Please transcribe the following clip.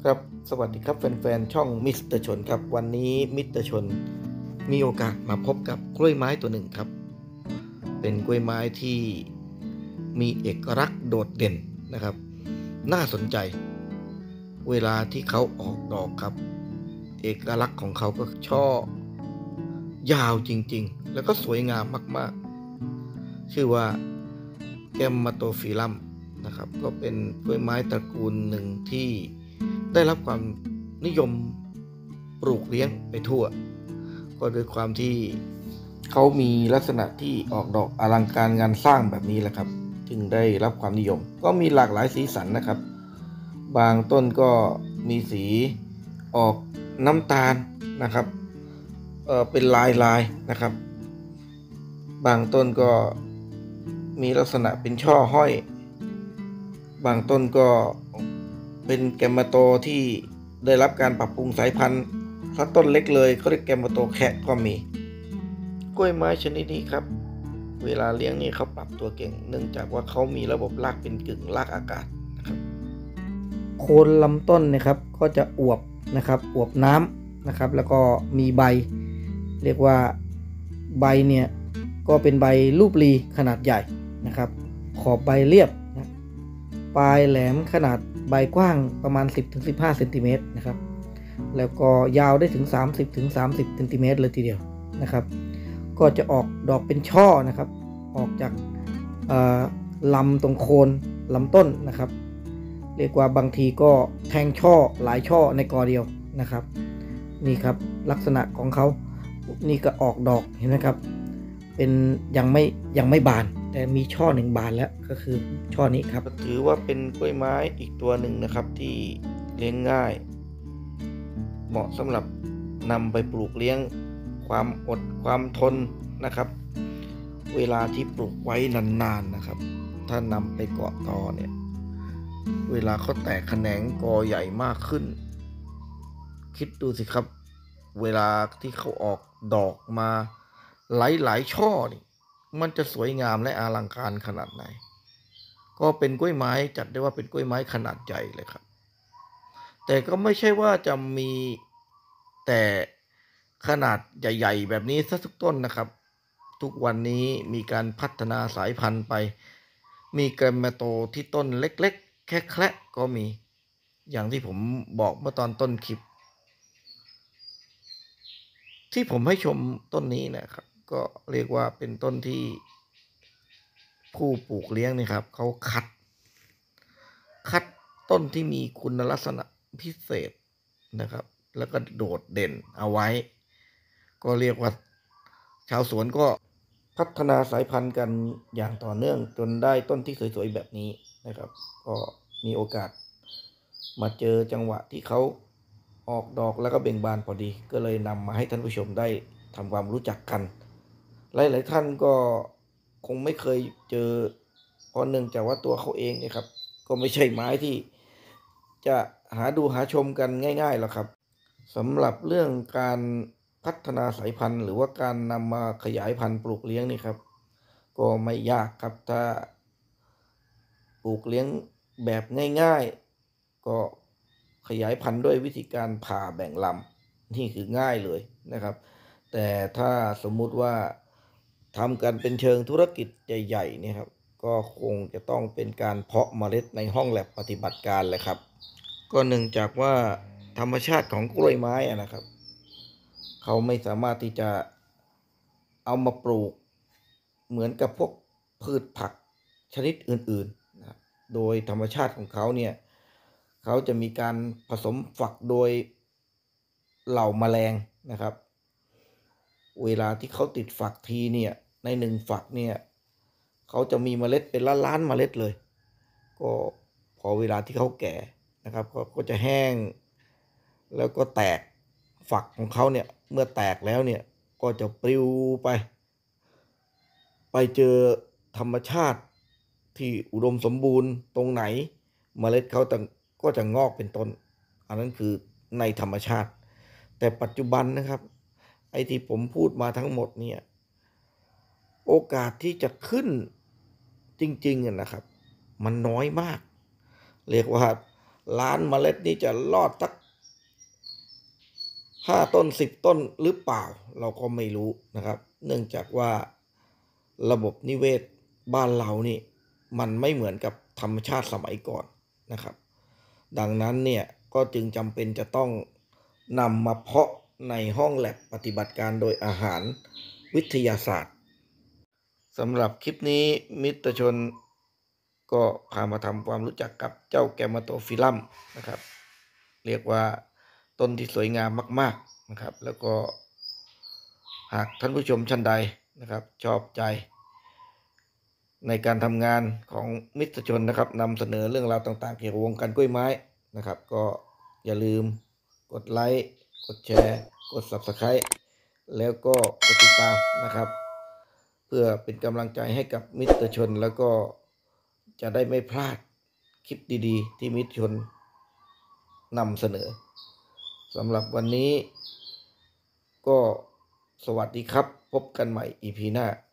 ครับสวัสดีครับแฟนๆช่องมิสเตอร์ชนครับวันนี้มิสเตอร์ชนมีโอกาสมาพบกับกล้วยไม้ตัวหนึ่งครับเป็นกล้วยไม้ที่มีเอกลักษณ์โดดเด่นนะครับน่าสนใจเวลาที่เขาออกดอกครับเอกลักษณ์ของเขาก็ช่อยาวจริงๆแล้วก็สวยงามมากๆชื่อว่าแกมมาโตฟิลัมนะครับก็เป็นกล้วยไม้ตระกูลหนึ่งที่ได้รับความนิยมปลูกเลี้ยงไปทั่วก็ด้วยความที่เขามีลักษณะที่ออกดอกอลังการงานสร้างแบบนี้แหละครับจึงได้รับความนิยมก็มีหลากหลายสีสันนะครับบางต้นก็มีสีออกน้ำตาลนะครับเป็นลายนะครับบางต้นก็มีลักษณะเป็นช่อห้อยบางต้นก็เป็นแกมมาโตที่ได้รับการปรับปรุงสายพันธุ์ถ้าต้นเล็กเลยเขาเรียกแกมมาโตแคะก็มีกล้วยไม้ชนิดนี้ครับเวลาเลี้ยงนี่เขาปรับตัวเก่งเนื่องจากว่าเขามีระบบรากเป็นกึ่งรากอากาศนะครับโคนลำต้นนะครับก็จะอวบนะครับอวบน้ำนะครับแล้วก็มีใบเรียกว่าใบเนี่ยก็เป็นใบรูปรีขนาดใหญ่นะครับขอบใบเรียบนะปลายแหลมขนาดใบกว้างประมาณ 10-15 เซนติเมตรนะครับแล้วก็ยาวได้ถึง 30-30 เซนติเมตรเลยทีเดียวนะครับก็จะออกดอกเป็นช่อนะครับออกจากลำตรงโคนลำต้นนะครับเรียกว่าบางทีก็แทงช่อหลายช่อในกอเดียวนะครับนี่ครับลักษณะของเขานี่ก็ออกดอกเห็นไหมครับเป็นยังไม่บานแต่มีช่อหนึ่งบานแล้วก็คือช่อนี้ครับถือว่าเป็นกล้วยไม้อีกตัวหนึ่งนะครับที่เลี้ยงง่ายเหมาะสำหรับนำไปปลูกเลี้ยงความอดความทนนะครับเวลาที่ปลูกไว้นานๆนะครับถ้านำไปเกาะตอเนี่ยเวลาเขาแตกแขนงกอใหญ่มากขึ้นคิดดูสิครับเวลาที่เขาออกดอกมาหลายๆช่อนี่มันจะสวยงามและอลังการขนาดไหนก็เป็นกล้วยไม้จัดได้ว่าเป็นกล้วยไม้ขนาดใหญ่เลยครับแต่ก็ไม่ใช่ว่าจะมีแต่ขนาดใหญ่ๆแบบนี้ซะทุกต้นนะครับทุกวันนี้มีการพัฒนาสายพันธุ์ไปมีแกรมมาโตที่ต้นเล็กๆแค่แคละก็มีอย่างที่ผมบอกเมื่อตอนต้นคลิปที่ผมให้ชมต้นนี้นะครับก็เรียกว่าเป็นต้นที่ผู้ปลูกเลี้ยงนี่ครับเขาคัดต้นที่มีคุณลักษณะพิเศษนะครับแล้วก็โดดเด่นเอาไว้ก็เรียกว่าชาวสวนก็พัฒนาสายพันธุ์กันอย่างต่อเนื่องจนได้ต้นที่สวยๆแบบนี้นะครับก็มีโอกาสมาเจอจังหวะที่เขาออกดอกแล้วก็เบ่งบานพอดีก็เลยนำมาให้ท่านผู้ชมได้ทำความรู้จักกันหลายๆท่านก็คงไม่เคยเจอเพราะเนื่องจากว่าตัวเขาเองเนี่ยครับก็ไม่ใช่ไม้ที่จะหาดูหาชมกันง่ายๆหรอกครับสำหรับเรื่องการพัฒนาสายพันธุ์หรือว่าการนำมาขยายพันธุ์ปลูกเลี้ยงนี่ครับก็ไม่ยากครับถ้าปลูกเลี้ยงแบบง่ายๆก็ขยายพันธุ์ด้วยวิธีการผ่าแบ่งลำนี่คือง่ายเลยนะครับแต่ถ้าสมมุติว่าทำกันเป็นเชิงธุรกิจใหญ่ๆเนี่ยครับก็คงจะต้องเป็นการเพาะเมล็ดในห้องแลบปฏิบัติการเลยครับก็เนื่องจากว่าธรรมชาติของกล้วยไม้นะครับเขาไม่สามารถที่จะเอามาปลูกเหมือนกับพวกพืชผักชนิดอื่นๆนะครับโดยธรรมชาติของเขาเนี่ยเขาจะมีการผสมฝักโดยเหล่าแมลงนะครับเวลาที่เขาติดฝักทีเนี่ยในหนึ่งฝักเนี่ยเขาจะมีเมล็ดเป็นล้านๆเมล็ดเลยก็พอเวลาที่เขาแก่นะครับก็จะแห้งแล้วก็แตกฝักของเขาเนี่ยเมื่อแตกแล้วเนี่ยก็จะปลิวไปเจอธรรมชาติที่อุดมสมบูรณ์ตรงไหนเมล็ดเขาก็จะงอกเป็นต้นอันนั้นคือในธรรมชาติแต่ปัจจุบันนะครับไอ้ที่ผมพูดมาทั้งหมดเนี่ยโอกาสที่จะขึ้นจริงๆนะครับมันน้อยมากเรียกว่าล้านเมล็ดนี่จะรอดสัก5 ต้น 10 ต้นหรือเปล่าเราก็ไม่รู้นะครับเนื่องจากว่าระบบนิเวศบ้านเรานี่มันไม่เหมือนกับธรรมชาติสมัยก่อนนะครับดังนั้นเนี่ยก็จึงจำเป็นจะต้องนำมาเพาะในห้องแลบปฏิบัติการโดยอาหารวิทยาศาสตร์สำหรับคลิปนี้มิตรชนก็พามาทำความรู้จักกับเจ้าแกมมาโตฟิลัมนะครับเรียกว่าต้นที่สวยงามมากๆนะครับแล้วก็หากท่านผู้ชมท่านใดนะครับชอบใจในการทำงานของมิตรชนนะครับนำเสนอเรื่องราวต่างๆเกี่ยวกับวงการกล้วยไม้นะครับก็อย่าลืมกดไลค์กดแชร์กด Subscribe แล้วก็กดติดตามนะครับเพื่อเป็นกำลังใจให้กับมิตรชนแล้วก็จะได้ไม่พลาดคลิปดีๆที่มิตรชนนำเสนอสำหรับวันนี้ก็สวัสดีครับพบกันใหม่ EP หน้า